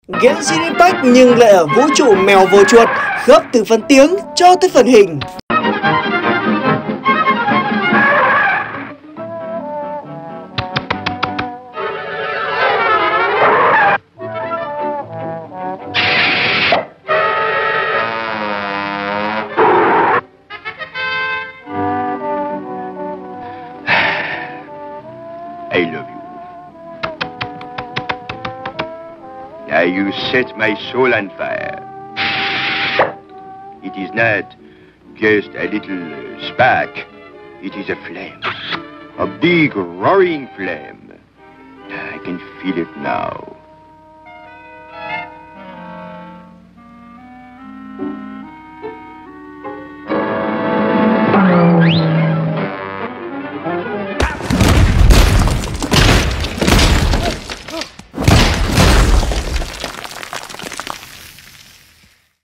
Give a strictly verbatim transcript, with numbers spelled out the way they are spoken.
Genshin Impact nhưng lại ở vũ trụ mèo vồ chuột, khớp từ phần tiếng cho tới phần hình. I love you. Now you set my soul on fire. It is not just a little spark. It is a flame. A big roaring flame. I can feel it now.